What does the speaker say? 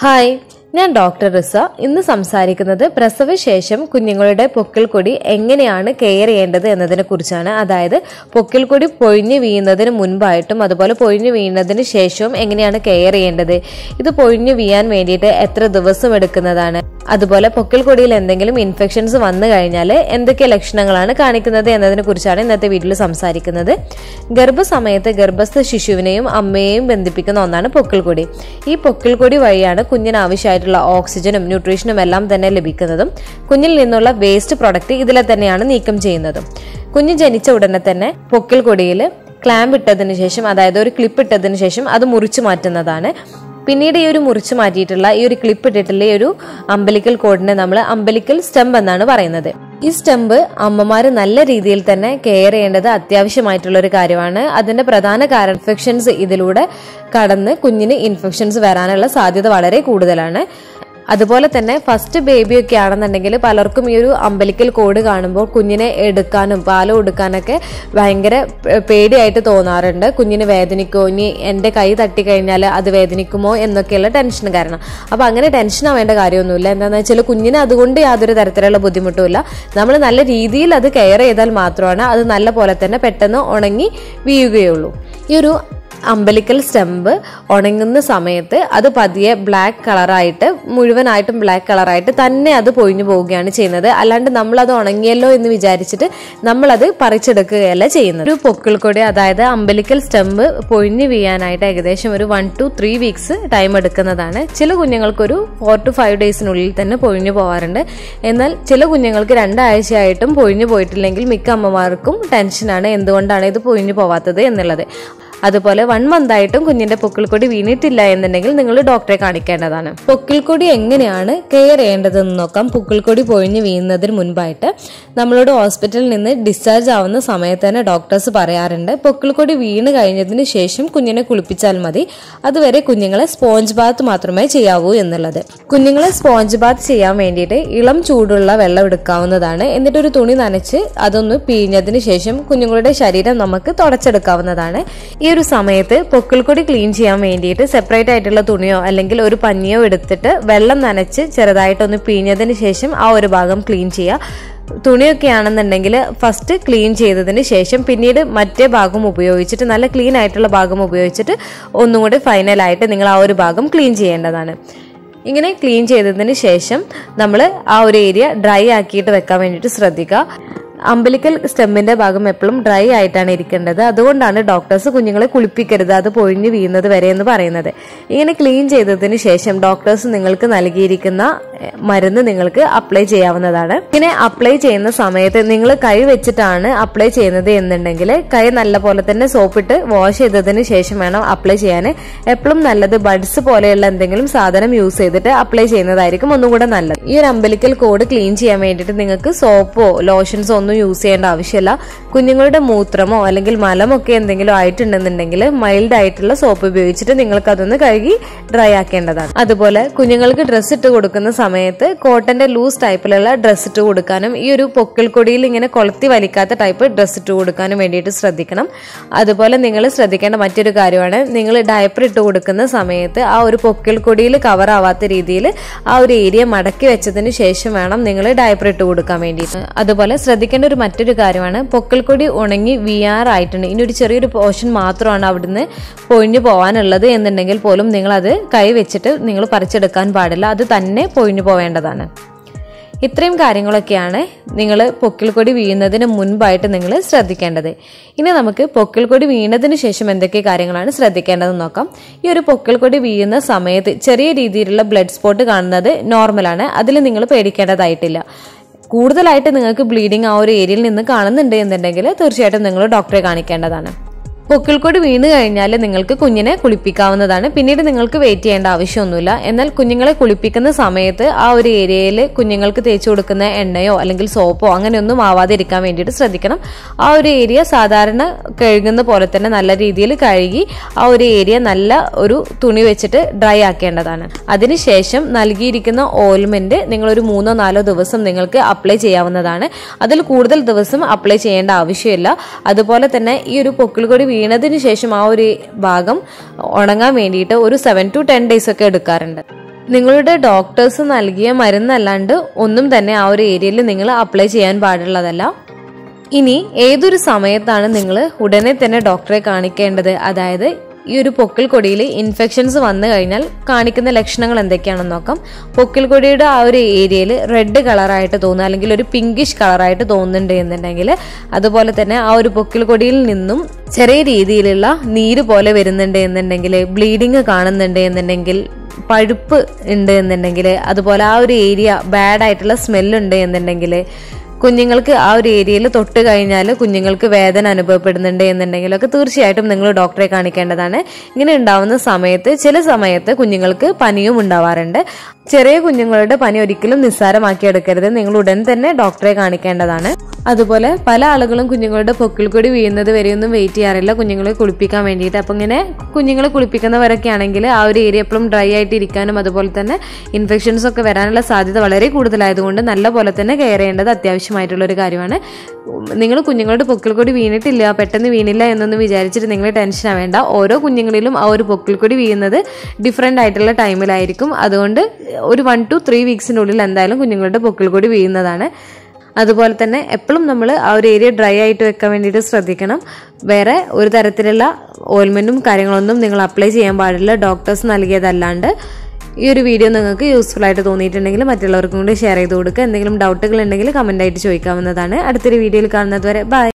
Hi, ഞാൻ doctor റിസ. ഇന്ന് സംസാരിക്കുന്നത് പ്രസവശേഷം കുഞ്ഞുങ്ങളുടെ പൊക്കിൾക്കൊടി എങ്ങനെയാണ് കെയർ ചെയ്യേണ്ടത് എന്നതിനെ കുറിച്ചാണ്. അതായത് പൊക്കിൾക്കൊടി പൊഴിഞ്ഞു വീഴുന്നതിന് മുൻപായിട്ടും അതുപോലെ പൊഴിഞ്ഞു വീഴുന്നതിന് ശേഷവും എങ്ങനെയാണ് കെയർ ചെയ്യേണ്ടത്, ഇത് പൊഴിഞ്ഞു വീഴാൻ വേണ്ടിയിട്ട് എത്ര ദിവസം എടുക്കുന്നതാണ്, അതുപോലെ പൊക്കിൾക്കൊടിയിൽ എന്തെങ്കിലും ഇൻഫെക്ഷൻസ് വന്നു കഴിഞ്ഞാൽ എന്തൊക്കെ ലക്ഷണങ്ങളാണ് കാണിക്കുന്നത് എന്നതിനെ കുറിച്ചാണ് ഇന്നത്തെ വീഡിയോയിൽ സംസാരിക്കുന്നത്. ഗർഭസമയത്ത് ഗർഭസ്ഥ ശിശുവിനെയും അമ്മയെയും ബന്ധിപ്പിക്കുന്ന ഒന്നാണ് പൊക്കിൾക്കൊടി. ഈ പൊക്കിൾക്കൊടി വഴിയാണ് കുഞ്ഞിന് ആവശ്യമായിട്ടുള്ള ഓക്സിജനും ന്യൂട്രീഷനും എല്ലാം തന്നെ ലഭിക്കുന്നതും കുഞ്ഞിൽ നിന്നുള്ള വേസ്റ്റ് പ്രൊഡക്റ്റ് ഇതിലെ തന്നെയാണ് നീക്കം ചെയ്യുന്നതും. കുഞ്ഞ് ജനിച്ച ഉടനെ തന്നെ പൊക്കിൾക്കൊടിയിൽ ക്ലാമ്പ് ഇട്ടതിന് ശേഷം, അതായത് ഒരു ക്ലിപ്പ് ഇട്ടതിന് ശേഷം അത് മുറിച്ചു മാറ്റുന്നതാണ്. പിന്നീട് ഈ ഒരു മുറിച്ചു മാറ്റിയിട്ടുള്ള ഈ ഒരു ക്ലിപ്പ് ഇട്ടിട്ടുള്ള ഈ ഒരു അംബലിക്കൽ കോഡിനെ നമ്മൾ അംബലിക്കൽ സ്റ്റെമ്പ് എന്നാണ് പറയുന്നത്. ഈ സ്റ്റെമ്പ് അമ്മമാര് നല്ല രീതിയിൽ തന്നെ കെയർ ചെയ്യേണ്ടത് അത്യാവശ്യമായിട്ടുള്ള ഒരു കാര്യമാണ്. അതിന്റെ പ്രധാന കാരണം ഇൻഫെക്ഷൻസ് ഇതിലൂടെ കടന്ന് കുഞ്ഞിന് ഇൻഫെക്ഷൻസ് വരാനുള്ള സാധ്യത വളരെ കൂടുതലാണ്. അതുപോലെ തന്നെ ഫസ്റ്റ് ബേബിയൊക്കെ ആണെന്നുണ്ടെങ്കിൽ പലർക്കും ഈ ഒരു അംബലിക്കൽ കോഡ് കാണുമ്പോൾ കുഞ്ഞിനെ എടുക്കാനും പാല് കൊടുക്കാനൊക്കെ ഭയങ്കര പേടിയായിട്ട് തോന്നാറുണ്ട്. കുഞ്ഞിന് വേദനിക്കുമോ, ഇനി എൻ്റെ കൈ തട്ടിക്കഴിഞ്ഞാൽ അത് വേദനിക്കുമോ എന്നൊക്കെയുള്ള ടെൻഷൻ കാരണം. അപ്പം അങ്ങനെ ടെൻഷൻ ആവേണ്ട കാര്യമൊന്നുമില്ല. എന്താണെന്ന് വെച്ചാൽ കുഞ്ഞിന് അതുകൊണ്ട് യാതൊരു തരത്തിലുള്ള ബുദ്ധിമുട്ടുമില്ല. നമ്മൾ നല്ല രീതിയിൽ അത് കെയർ ചെയ്താൽ മാത്രമാണ് അത് നല്ല പോലെ തന്നെ പെട്ടെന്ന് ഉണങ്ങി വീഴുകയുള്ളൂ. ഈ ഒരു അംബലിക്കൽ സ്റ്റെമ്പ് ഉണങ്ങുന്ന സമയത്ത് അത് പതിയെ ബ്ലാക്ക് കളറായിട്ട്, മുഴുവനായിട്ടും ബ്ലാക്ക് കളറായിട്ട് തന്നെ അത് പൊഴിഞ്ഞു പോവുകയാണ് ചെയ്യുന്നത്. അല്ലാണ്ട് നമ്മളത് ഉണങ്ങിയല്ലോ എന്ന് വിചാരിച്ചിട്ട് നമ്മളത് പറിച്ചെടുക്കുകയല്ല ചെയ്യുന്നത്. ഒരു പൊക്കിൾക്കൊടി, അതായത് അംബലിക്കൽ സ്റ്റെമ്പ് പൊഴിഞ്ഞു വീഴാനായിട്ട് ഏകദേശം ഒരു 1 to 3 weeks ടൈം എടുക്കുന്നതാണ്. ചില കുഞ്ഞുങ്ങൾക്കൊരു 4 to 5 days തന്നെ പൊഴിഞ്ഞു പോകാറുണ്ട്. എന്നാൽ ചില കുഞ്ഞുങ്ങൾക്ക് 2 ആഴ്ചയായിട്ടും പൊഴിഞ്ഞു പോയിട്ടില്ലെങ്കിൽ മിക്ക അമ്മമാർക്കും ടെൻഷനാണ് എന്തുകൊണ്ടാണ് ഇത് പൊഴിഞ്ഞു പോവാത്തത് എന്നുള്ളത്. അതുപോലെ 1 month ആയിട്ടും കുഞ്ഞിന്റെ പൊക്കിൾക്കൊടി വീണിട്ടില്ല എന്നുണ്ടെങ്കിൽ നിങ്ങൾ ഡോക്ടറെ കാണിക്കേണ്ടതാണ്. പൊക്കിൾക്കൊടി എങ്ങനെയാണ് കെയർ ചെയ്യേണ്ടതെന്ന് നോക്കാം. പൊക്കിൾക്കൊടി പൊഴിഞ്ഞു വീഴുന്നതിന് മുൻപായിട്ട് നമ്മളോട് ഹോസ്പിറ്റലിൽ നിന്ന് ഡിസ്ചാർജ് ആവുന്ന സമയത്ത് തന്നെ ഡോക്ടേഴ്സ് പറയാറുണ്ട് പൊക്കിൾക്കൊടി വീണ് കഴിഞ്ഞതിന് ശേഷം കുഞ്ഞിനെ കുളിപ്പിച്ചാൽ മതി, അതുവരെ കുഞ്ഞുങ്ങളെ സ്പോഞ്ച് ബാത്ത് മാത്രമേ ചെയ്യാവൂ എന്നുള്ളത്. കുഞ്ഞുങ്ങളെ സ്പോഞ്ച് ബാത്ത് ചെയ്യാൻ വേണ്ടിയിട്ട് ഇളം ചൂടുള്ള വെള്ളം എടുക്കാവുന്നതാണ്. എന്നിട്ടൊരു തുണി നനച്ച് അതൊന്ന് പിഴിഞ്ഞതിന് ശേഷം കുഞ്ഞുങ്ങളുടെ ശരീരം നമുക്ക് തുടച്ചെടുക്കാവുന്നതാണ്. ഈ ഒരു സമയത്ത് പൊക്കിൾക്കൊടി ക്ലീൻ ചെയ്യാൻ വേണ്ടിയിട്ട് സെപ്പറേറ്റ് ആയിട്ടുള്ള തുണിയോ അല്ലെങ്കിൽ ഒരു പഞ്ഞിയോ എടുത്തിട്ട് വെള്ളം നനച്ച് ചെറുതായിട്ടൊന്ന് പിഴിഞ്ഞതിന് ശേഷം ആ ഒരു ഭാഗം ക്ലീൻ ചെയ്യുക. തുണിയൊക്കെ ആണെന്നുണ്ടെങ്കിൽ ഫസ്റ്റ് ക്ലീൻ ചെയ്തതിന് ശേഷം പിന്നീട് മറ്റേ ഭാഗം ഉപയോഗിച്ചിട്ട്, നല്ല ക്ലീൻ ആയിട്ടുള്ള ഭാഗം ഉപയോഗിച്ചിട്ട് ഒന്നും കൂടി ഫൈനലായിട്ട് നിങ്ങൾ ആ ഒരു ഭാഗം ക്ലീൻ ചെയ്യേണ്ടതാണ്. ഇങ്ങനെ ക്ലീൻ ചെയ്തതിന് ശേഷം നമ്മൾ ആ ഒരു ഏരിയ ഡ്രൈ ആക്കിയിട്ട് വെക്കാൻ വേണ്ടിയിട്ട് ശ്രദ്ധിക്കുക. അംബലിക്കൽ സ്റ്റെമ്മിന്റെ ഭാഗം എപ്പോഴും ഡ്രൈ ആയിട്ടാണ് ഇരിക്കേണ്ടത്. അതുകൊണ്ടാണ് ഡോക്ടേഴ്സ് കുഞ്ഞുങ്ങളെ കുളിപ്പിക്കരുത്, അത് പൊഴിഞ്ഞു വീഴുന്നത് വരെ എന്ന് പറയുന്നത്. ഇങ്ങനെ ക്ലീൻ ചെയ്തതിന് ശേഷം ഡോക്ടേഴ്സ് നിങ്ങൾക്ക് നൽകിയിരിക്കുന്ന മരുന്ന് നിങ്ങൾക്ക് അപ്ലൈ ചെയ്യാവുന്നതാണ്. ഇങ്ങനെ അപ്ലൈ ചെയ്യുന്ന സമയത്ത് നിങ്ങൾ കൈ വെച്ചിട്ടാണ് അപ്ലൈ ചെയ്യുന്നത് എന്നുണ്ടെങ്കിൽ കൈ നല്ല പോലെ തന്നെ സോപ്പിട്ട് വാഷ് ചെയ്തതിന് ശേഷം വേണം അപ്ലൈ ചെയ്യാൻ. എപ്പോഴും നല്ലത് ബഡ്സ് പോലെയുള്ള എന്തെങ്കിലും സാധനം യൂസ് ചെയ്തിട്ട് അപ്ലൈ ചെയ്യുന്നതായിരിക്കും ഒന്നും കൂടെ നല്ലത്. ഈ ഒരു അംബലിക്കൽ കോഡ് ക്ലീൻ ചെയ്യാൻ വേണ്ടിയിട്ട് നിങ്ങൾക്ക് സോപ്പോ ലോഷൻസോ ഒന്നും യൂസ് ചെയ്യേണ്ട ആവശ്യമില്ല. കുഞ്ഞുങ്ങളുടെ മൂത്രമോ അല്ലെങ്കിൽ മലമൊക്കെ എന്തെങ്കിലും ആയിട്ടുണ്ടെന്നുണ്ടെങ്കിൽ മൈൽഡ് ആയിട്ടുള്ള സോപ്പ് ഉപയോഗിച്ചിട്ട് നിങ്ങൾക്ക് അതൊന്ന് കഴുകി ഡ്രൈ ആക്കേണ്ടതാണ്. അതുപോലെ കുഞ്ഞുങ്ങൾക്ക് ഡ്രസ്സ് ഇട്ട് കൊടുക്കുന്ന സമയത്ത് കോട്ടന്റെ ലൂസ് ടൈപ്പിലുള്ള ഡ്രസ്സ് ഇട്ട് കൊടുക്കാനും ഈ ഒരു പൊക്കിൾക്കൊടിയിൽ ഇങ്ങനെ കൊളുത്തി വലിക്കാത്ത ടൈപ്പ് ഡ്രസ്സ് ഇട്ട് കൊടുക്കാനും വേണ്ടിയിട്ട് ശ്രദ്ധിക്കണം. അതുപോലെ നിങ്ങൾ ശ്രദ്ധിക്കേണ്ട മറ്റൊരു കാര്യമാണ്, നിങ്ങൾ ഡയപ്പർ ഇട്ട് കൊടുക്കുന്ന സമയത്ത് ആ ഒരു പൊക്കിൾക്കൊടിയിൽ കവർ ആവാത്ത രീതിയിൽ ആ ഒരു ഏരിയ മടക്കി വെച്ചതിന് ശേഷം വേണം നിങ്ങൾ ഡയപ്പർ ഇട്ട് കൊടുക്കാൻ വേണ്ടിയിട്ട്. അതുപോലെ ശ്രദ്ധിക്കേണ്ട ഒരു മറ്റൊരു കാര്യമാണ്, പൊക്കിൾക്കൊടി ഉണങ്ങി വീഴാറായിട്ടുണ്ട്, ഇനി ഒരു ചെറിയൊരു പോർഷൻ മാത്രമാണ് അവിടുന്ന് പൊഴിഞ്ഞു പോകാനുള്ളത് എന്നുണ്ടെങ്കിൽ പോലും നിങ്ങൾ അത് കൈ വെച്ചിട്ട് നിങ്ങൾ പറിച്ചെടുക്കാൻ പാടില്ല, അത് തന്നെ പൊഴിഞ്ഞു പോവേണ്ടതാണ്. ഇത്രയും കാര്യങ്ങളൊക്കെയാണ് നിങ്ങൾ പൊക്കിൾക്കൊടി വീഴുന്നതിന് മുൻപായിട്ട് നിങ്ങൾ ശ്രദ്ധിക്കേണ്ടത്. ഇനി നമുക്ക് പൊക്കിൾക്കൊടി വീണതിന് ശേഷം എന്തൊക്കെ കാര്യങ്ങളാണ് ശ്രദ്ധിക്കേണ്ടതെന്ന് നോക്കാം. ഈ ഒരു പൊക്കിൾക്കൊടി വീഴുന്ന സമയത്ത് ചെറിയ രീതിയിലുള്ള ബ്ലഡ് സ്പോട്ട് കാണുന്നത് നോർമലാണ്, അതിൽ നിങ്ങൾ പേടിക്കേണ്ടതായിട്ടില്ല. കൂടുതലായിട്ട് നിങ്ങൾക്ക് ബ്ലീഡിങ് ആ ഒരു ഏരിയയിൽ നിന്ന് കാണുന്നുണ്ട് എന്നുണ്ടെങ്കിൽ തീർച്ചയായിട്ടും നിങ്ങൾ ഡോക്ടറെ കാണിക്കേണ്ടതാണ്. പൊക്കിൾക്കൊടി വീണ് കഴിഞ്ഞാൽ നിങ്ങൾക്ക് കുഞ്ഞിനെ കുളിപ്പിക്കാവുന്നതാണ്. പിന്നീട് നിങ്ങൾക്ക് വെയിറ്റ് ചെയ്യേണ്ട ആവശ്യമൊന്നുമില്ല. എന്നാൽ കുഞ്ഞുങ്ങളെ കുളിപ്പിക്കുന്ന സമയത്ത് ആ ഒരു ഏരിയയിൽ കുഞ്ഞുങ്ങൾക്ക് തേച്ച് കൊടുക്കുന്ന എണ്ണയോ അല്ലെങ്കിൽ സോപ്പോ അങ്ങനെയൊന്നും ആവാതിരിക്കാൻ വേണ്ടിയിട്ട് ശ്രദ്ധിക്കണം. ആ ഒരു ഏരിയ സാധാരണ കഴുകുന്ന പോലെ തന്നെ നല്ല രീതിയിൽ കഴുകി ആ ഒരു ഏരിയ നല്ല ഒരു തുണി വെച്ചിട്ട് ഡ്രൈ ആക്കേണ്ടതാണ്. അതിനുശേഷം നൽകിയിരിക്കുന്ന ഓയിൽമെന്റ് നിങ്ങൾ ഒരു 3-4 ദിവസം നിങ്ങൾക്ക് അപ്ലൈ ചെയ്യാവുന്നതാണ്. അതിൽ കൂടുതൽ ദിവസം അപ്ലൈ ചെയ്യേണ്ട ആവശ്യമില്ല. അതുപോലെ തന്നെ ഈ ഒരു പൊക്കിൾക്കൊടി വീണതിന് ശേഷം ആ ഒരു ഭാഗം ഉണങ്ങാൻ വേണ്ടിയിട്ട് ഒരു 7 to 10 days ഒക്കെ എടുക്കാറുണ്ട്. നിങ്ങളുടെ ഡോക്ടേഴ്സ് നൽകിയ മരുന്നല്ലാണ്ട് ഒന്നും തന്നെ ആ ഒരു ഏരിയയിൽ നിങ്ങൾ അപ്ലൈ ചെയ്യാൻ പാടുള്ളതല്ല. ഇനി ഏതൊരു സമയത്താണ് നിങ്ങൾ ഉടനെ തന്നെ ഡോക്ടറെ കാണിക്കേണ്ടത്? അതായത് ഈ ഒരു പൊക്കിൾ കൊടിയിൽ ഇൻഫെക്ഷൻസ് വന്നു കഴിഞ്ഞാൽ കാണിക്കുന്ന ലക്ഷണങ്ങൾ എന്തൊക്കെയാണെന്ന് നോക്കാം. പൊക്കിൾ കൊടിയുടെ ആ ഒരു ഏരിയയിൽ റെഡ് കളറായിട്ട് തോന്നുക, അല്ലെങ്കിൽ ഒരു പിങ്കിഷ് കളറായിട്ട് തോന്നുന്നുണ്ട് എന്നുണ്ടെങ്കിൽ, അതുപോലെ തന്നെ ആ ഒരു പൊക്കിൾ കൊടിയിൽ നിന്നും ചെറിയ രീതിയിലുള്ള നീര് പോലെ വരുന്നുണ്ട് എന്നുണ്ടെങ്കിൽ, ബ്ലീഡിങ് കാണുന്നുണ്ട് എന്നുണ്ടെങ്കിൽ, പഴുപ്പ് ഉണ്ട് എന്നുണ്ടെങ്കിൽ, അതുപോലെ ആ ഒരു ഏരിയ ബാഡ് ആയിട്ടുള്ള സ്മെല്ലുണ്ട് എന്നുണ്ടെങ്കിൽ, കുഞ്ഞുങ്ങൾക്ക് ആ ഒരു ഏരിയയിൽ തൊട്ട് കഴിഞ്ഞാൽ കുഞ്ഞുങ്ങൾക്ക് വേദന അനുഭവപ്പെടുന്നുണ്ട് എന്നുണ്ടെങ്കിലൊക്കെ തീർച്ചയായിട്ടും നിങ്ങൾ ഡോക്ടറെ കാണിക്കേണ്ടതാണ്. ഇങ്ങനെ ഉണ്ടാവുന്ന സമയത്ത് ചില സമയത്ത് കുഞ്ഞുങ്ങൾക്ക് പനിയും ഉണ്ടാവാറുണ്ട്. ചെറിയ കുഞ്ഞുങ്ങളുടെ പനി ഒരിക്കലും നിസ്സാരമാക്കി എടുക്കരുത്. നിങ്ങൾ ഉടൻ തന്നെ ഡോക്ടറെ കാണിക്കേണ്ടതാണ്. അതുപോലെ പല ആളുകളും കുഞ്ഞുങ്ങളുടെ പൊക്കിൾ കൊടി വീഴുന്നത് വരെയൊന്നും വെയിറ്റ് ചെയ്യാറില്ല കുഞ്ഞുങ്ങളെ കുളിപ്പിക്കാൻ വേണ്ടിയിട്ട്. അപ്പം ഇങ്ങനെ കുഞ്ഞുങ്ങളെ കുളിപ്പിക്കുന്നവരൊക്കെ ആണെങ്കിൽ ആ ഒരു ഏരിയ എപ്പോഴും ഡ്രൈ ആയിട്ട് ഇരിക്കാനും അതുപോലെ തന്നെ ഇൻഫെക്ഷൻസ് ഒക്കെ വരാനുള്ള സാധ്യത വളരെ കൂടുതലായതുകൊണ്ട് നല്ല പോലെ തന്നെ കെയർ ചെയ്യേണ്ടത് അത്യാവശ്യമായിട്ടുള്ള ഒരു കാര്യമാണ്. നിങ്ങൾ കുഞ്ഞുങ്ങളുടെ പൊക്കിൾ കൊടി വീണിട്ടില്ല, പെട്ടെന്ന് വീണില്ല എന്നൊന്നും വിചാരിച്ചിട്ട് നിങ്ങൾ ടെൻഷൻ ആവേണ്ട. ഓരോ കുഞ്ഞുങ്ങളിലും ആ ഒരു പൊക്കിൾ കൊടി വീഴുന്നത് ഡിഫറെൻ്റ് ആയിട്ടുള്ള ടൈമിലായിരിക്കും. അതുകൊണ്ട് ഒരു 1 to 3 വീക്സിനുള്ളിൽ എന്തായാലും കുഞ്ഞുങ്ങളുടെ പൊക്കിൾ കൊടി വീഴുന്നതാണ്. അതുപോലെ തന്നെ എപ്പോഴും നമ്മൾ ആ ഒരു ഏരിയ ഡ്രൈ ആയിട്ട് വെക്കാൻ വേണ്ടിയിട്ട് ശ്രദ്ധിക്കണം. വേറെ ഒരു തരത്തിലുള്ള ഓയിൽമെൻറ്റും കാര്യങ്ങളൊന്നും നിങ്ങൾ അപ്ലൈ ചെയ്യാൻ പാടില്ല, ഡോക്ടേഴ്സ് നൽകിയതല്ലാണ്ട്. ഈ ഒരു വീഡിയോ നിങ്ങൾക്ക് യൂസ്ഫുൾ ആയിട്ട് തോന്നിയിട്ടുണ്ടെങ്കിൽ മറ്റുള്ളവർക്കും കൂടി ഷെയർ ചെയ്ത് കൊടുക്കുക. എന്തെങ്കിലും ഡൗട്ടുകൾ ഉണ്ടെങ്കിൽ കമൻ്റ് ആയിട്ട് ചോദിക്കാവുന്നതാണ്. അടുത്തൊരു വീഡിയോയിൽ കാണുന്നത് വരെ ബൈ.